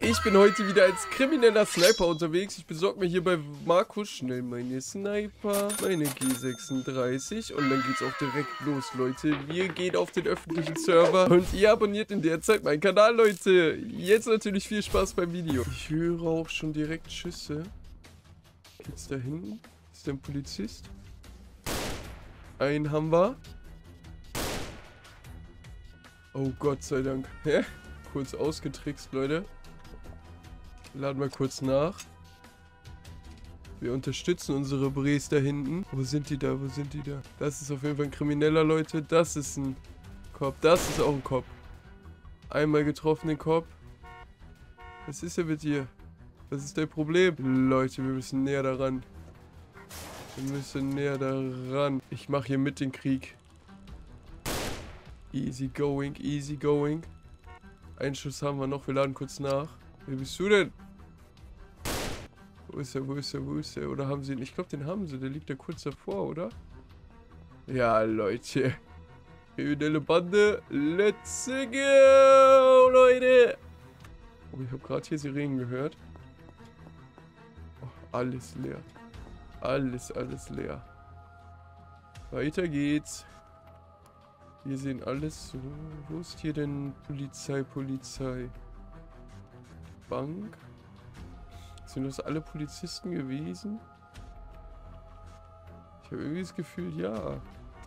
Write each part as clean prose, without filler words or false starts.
Ich bin heute wieder als krimineller Sniper unterwegs. Ich besorge mir hier bei Markus schnell meine Sniper, meine G36 und dann geht's auch direkt los, Leute. Wir gehen auf den öffentlichen Server und ihr abonniert in der Zeit meinen Kanal, Leute. Jetzt natürlich viel Spaß beim Video. Ich höre auch schon direkt Schüsse. Geht's da hinten? Ist der ein Polizist? Einen haben wir. Oh Gott sei Dank. Hä? Kurz ausgetrickst, Leute. Laden wir kurz nach. Wir unterstützen unsere Bres da hinten. Wo sind die da? Wo sind die da? Das ist auf jeden Fall ein Krimineller, Leute. Das ist ein Cop. Das ist auch ein Cop. Einmal getroffen, den Cop. Was ist denn mit dir? Was ist dein Problem? Leute, wir müssen näher daran. Wir müssen näher daran. Ich mache hier mit den Krieg. Easy going, easy going. Einen Schuss haben wir noch. Wir laden kurz nach. Wer bist du denn? Wo ist er, wo ist er, wo ist er? Oder haben sie ihn? Ich glaube, den haben sie. Der liegt da kurz davor, oder? Ja, Leute. Kriminelle Bande. Let's go, Leute. Oh, ich habe gerade hier Sirenen gehört. Oh, alles leer. Alles leer. Weiter geht's. Wir sehen alles so. Wo ist hier denn Polizei? Bank? Sind das alle Polizisten gewesen? Ich habe irgendwie das Gefühl, ja.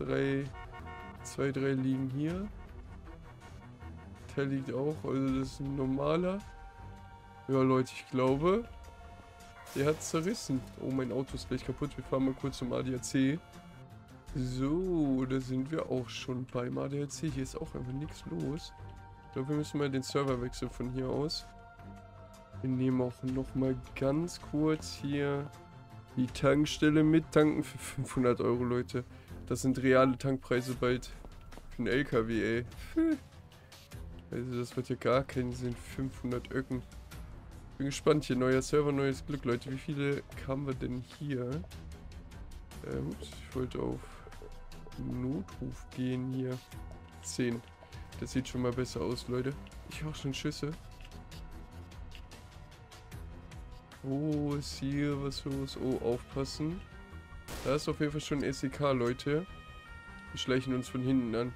2, 3 liegen hier. Der liegt auch, also das ist ein normaler. Ja, Leute, ich glaube, der hat zerrissen. Oh, mein Auto ist gleich kaputt. Wir fahren mal kurz zum ADAC. So, da sind wir auch schon beim ADAC. Hier ist auch einfach nichts los. Ich glaube, wir müssen mal den Server wechseln von hier aus. Wir nehmen auch noch mal ganz kurz hier die Tankstelle mit. Tanken für 500 Euro, Leute. Das sind reale Tankpreise bald für einen LKW, ey. Also das wird ja gar keinen Sinn. 500 Öcken. Bin gespannt hier. Neuer Server, neues Glück, Leute. Wie viele kamen wir denn hier? Ups, ich wollte auf Notruf gehen hier. 10. Das sieht schon mal besser aus, Leute. Ich höre schon Schüsse. Wo ist hier was los? Oh, aufpassen. Da ist auf jeden Fall schon ein SEK, Leute. Wir schleichen uns von hinten an.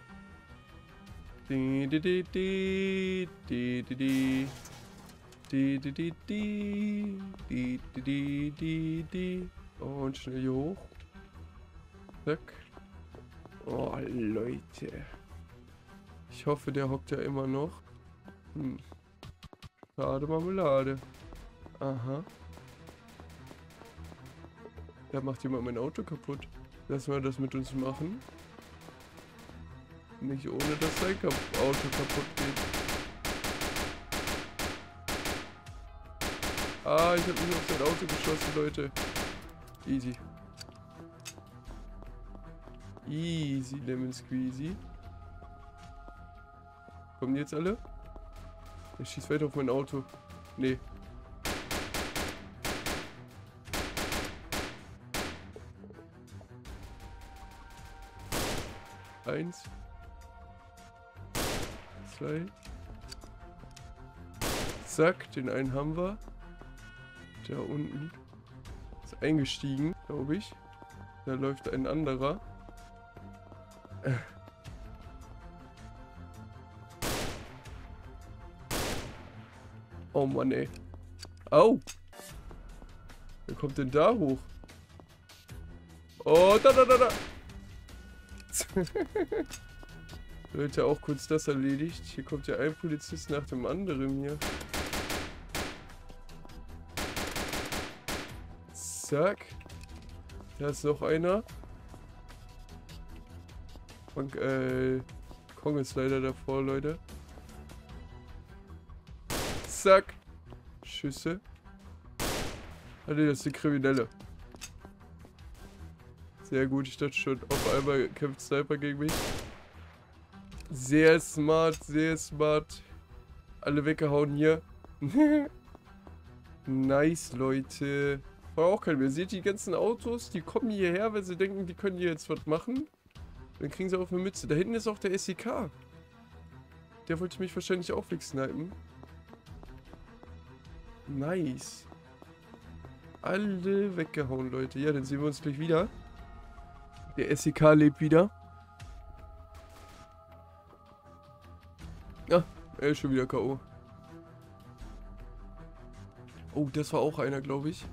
Und schnell hier hoch. Zack. Oh, Leute. Ich hoffe, der hockt ja immer noch. Schade Marmelade. Aha. Da macht jemand mein Auto kaputt. Lassen wir das mit uns machen. Nicht ohne, dass sein Auto kaputt geht. Ah, ich habe mich auf sein Auto geschossen, Leute. Easy. Easy, Lemon Squeezy. Kommen die jetzt alle? Der schießt weiter auf mein Auto. Nee. Eins. 2. Zack, den einen haben wir. Da unten ist eingestiegen, glaube ich. Da läuft ein anderer. Oh Mann, ey. Au! Wer kommt denn da hoch? Oh, da. Leute, auch kurz das erledigt. Hier kommt ja ein Polizist nach dem anderen hier. Zack. Da ist noch einer. Kong ist leider davor, Leute. Zack. Schüsse. Ah ne, das ist die Kriminelle. Sehr gut, ich dachte schon, auf einmal kämpft Sniper gegen mich. Sehr smart, sehr smart. Alle weggehauen hier. Nice, Leute. War auch kein mehr. Seht ihr die ganzen Autos? Die kommen hierher, weil sie denken, die können hier jetzt was machen. Dann kriegen sie auch eine Mütze. Da hinten ist auch der SEK. Der wollte mich wahrscheinlich auch wegsnipen. Nice. Alle weggehauen, Leute. Ja, dann sehen wir uns gleich wieder. Der SEK lebt wieder. Ja, er ist schon wieder K.O. Oh, das war auch einer, glaube ich.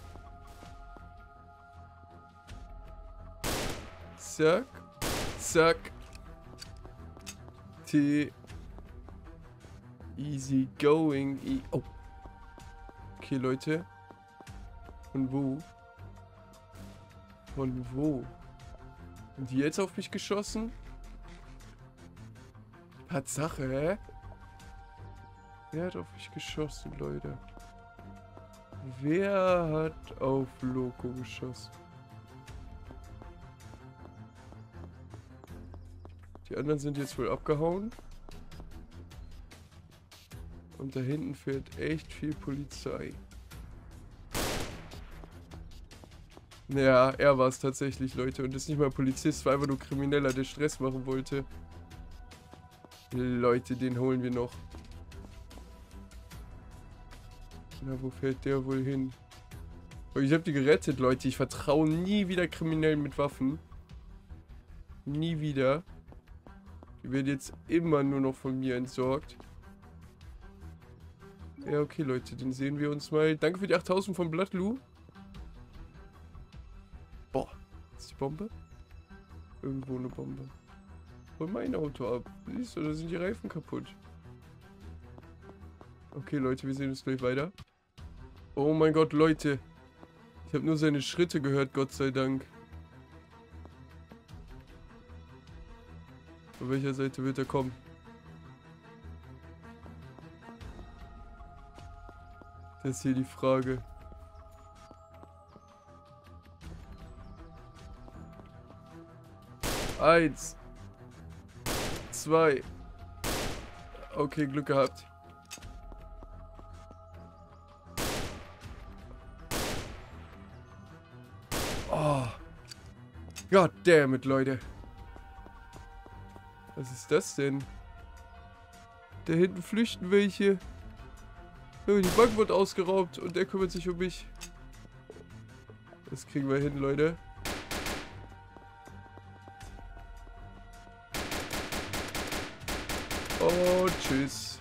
Zack. Zack. T. Easy going. Oh. Okay, Leute. Von wo? Von wo? Haben die jetzt auf mich geschossen? Tatsache, hä? Wer hat auf mich geschossen, Leute? Wer hat auf Loco geschossen? Die anderen sind jetzt wohl abgehauen. Und da hinten fährt echt viel Polizei. Ja, er war es tatsächlich, Leute. Und ist nicht mal Polizist, war einfach nur Krimineller, der Stress machen wollte. Leute, den holen wir noch. Na, wo fährt der wohl hin? Oh, ich habe die gerettet, Leute. Ich vertraue nie wieder Kriminellen mit Waffen. Nie wieder. Die werden jetzt immer nur noch von mir entsorgt. Ja, okay, Leute. Den sehen wir uns mal. Danke für die 8000 von Bloodloo. Boah. Ist die Bombe? Irgendwo eine Bombe. Hol mein Auto ab. Siehst du, da sind die Reifen kaputt. Okay, Leute, wir sehen uns gleich weiter. Oh mein Gott, Leute. Ich habe nur seine Schritte gehört, Gott sei Dank. Von welcher Seite wird er kommen? Das ist hier die Frage. Eins. 2. Okay, Glück gehabt. Oh. God damn it, Leute. Was ist das denn? Da hinten flüchten welche. Oh, die Bank wird ausgeraubt und der kümmert sich um mich. Das kriegen wir hin, Leute. Oh, tschüss.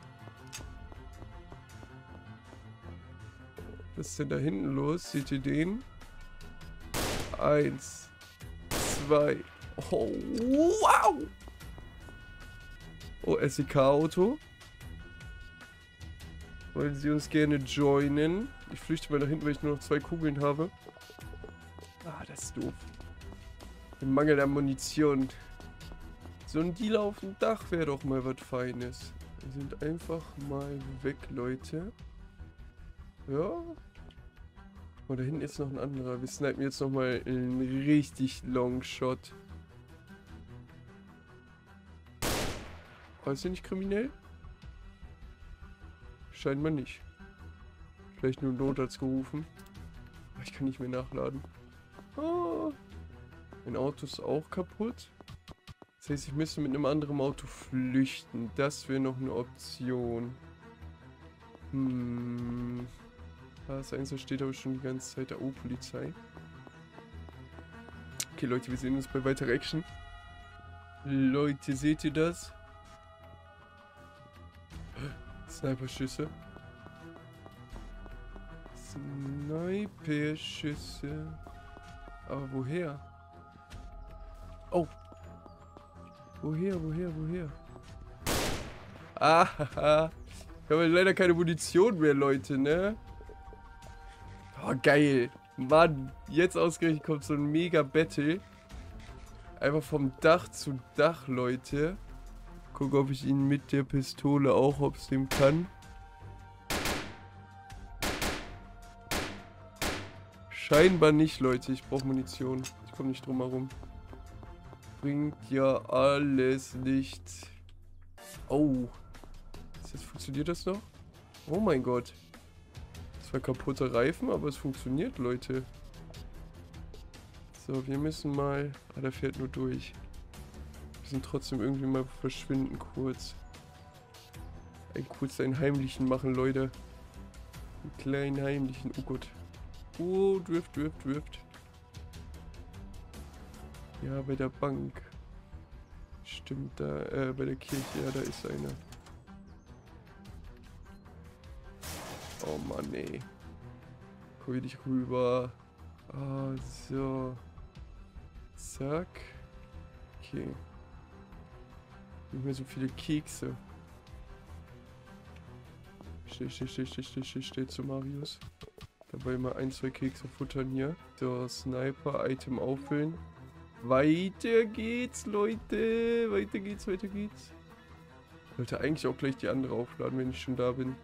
Was ist denn da hinten los? Seht ihr den? 1, 2. Oh, wow. Oh, SEK-Auto. Wollen Sie uns gerne joinen? Ich flüchte mal nach hinten, weil ich nur noch 2 Kugeln habe. Ah, das ist doof. Im Mangel an Munition. So ein Deal auf dem Dach wäre doch mal was Feines. Wir sind einfach mal weg, Leute. Ja. Oh, da hinten ist noch ein anderer. Wir snipen jetzt nochmal einen richtig Longshot. War es nicht kriminell? Scheinbar nicht. Vielleicht nur Notarzt gerufen. Aber ich kann nicht mehr nachladen. Oh. Mein Auto ist auch kaputt. Das heißt, ich müsste mit einem anderen Auto flüchten. Das wäre noch eine Option. Das eins, da steht aber schon die ganze Zeit der Polizei. Okay, Leute, wir sehen uns bei weiterer Action. Leute, seht ihr das? Sniper-Schüsse. Sniper-Schüsse. Aber woher? Oh. Woher? Ah, ich habe leider keine Munition mehr, Leute, ne? Oh, geil. Mann, jetzt ausgerechnet kommt so ein Mega-Battle. Einfach vom Dach zu Dach, Leute. Guck, ob ich ihn mit der Pistole auch hops nehmen kann. Scheinbar nicht, Leute. Ich brauche Munition. Ich komme nicht drum herum. Bringt ja alles nichts. Oh. Funktioniert das noch? Oh mein Gott. Das war kaputter Reifen, aber es funktioniert, Leute. So, wir müssen mal... Ah, der fährt nur durch. Wir müssen trotzdem irgendwie mal verschwinden kurz. Kurz einen heimlichen machen, Leute. Einen kleinen heimlichen. Oh Gott. Oh, Drift. Ja, bei der Bank. Stimmt, da, bei der Kirche, ja, da ist einer. Oh Mann, ey. Komm ich nicht rüber. Ah, so. Zack. Okay. Nicht mehr so viele Kekse. Steh zu Marius. Dabei mal 1, 2 Kekse futtern hier. So, Sniper, Item auffüllen. Weiter geht's, Leute. Weiter geht's. Sollte eigentlich auch gleich die andere aufladen, wenn ich schon da bin.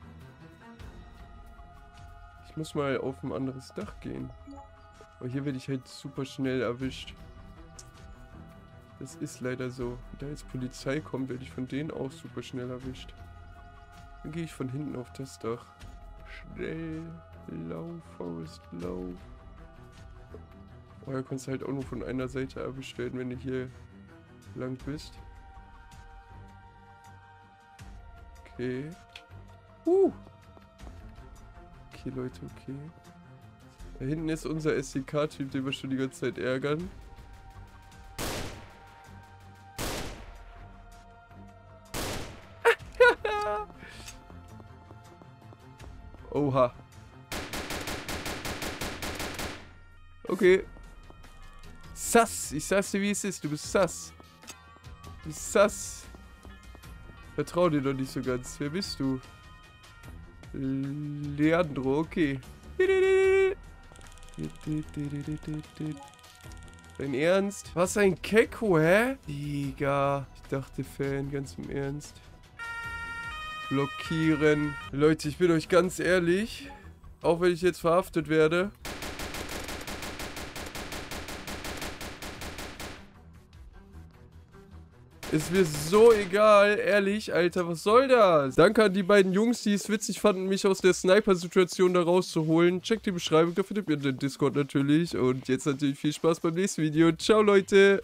Ich muss mal auf ein anderes Dach gehen. Aber hier werde ich halt super schnell erwischt. Das ist leider so. Wenn da jetzt Polizei kommt, werde ich von denen auch super schnell erwischt. Dann gehe ich von hinten auf das Dach. Schnell. Lauf, Forest, lauf. Oh, da kannst du halt auch nur von einer Seite erwischt werden, wenn du hier lang bist. Okay. Okay, Leute, okay. Da hinten ist unser SDK-Typ, den wir schon die ganze Zeit ärgern. Oha. Okay. Sass. Ich sag's dir, wie es ist. Du bist sass. Du bist sass. Vertrau dir doch nicht so ganz. Wer bist du? Leandro, okay. Dein Ernst? Was ein Kecko, hä? Digga. Ich dachte Fan, ganz im Ernst. Blockieren. Leute, ich bin euch ganz ehrlich. Auch wenn ich jetzt verhaftet werde. Ist mir so egal, ehrlich, Alter, was soll das? Danke an die beiden Jungs, die es witzig fanden, mich aus der Sniper-Situation da rauszuholen. Checkt die Beschreibung, da findet ihr den Discord natürlich. Und jetzt natürlich viel Spaß beim nächsten Video. Ciao, Leute!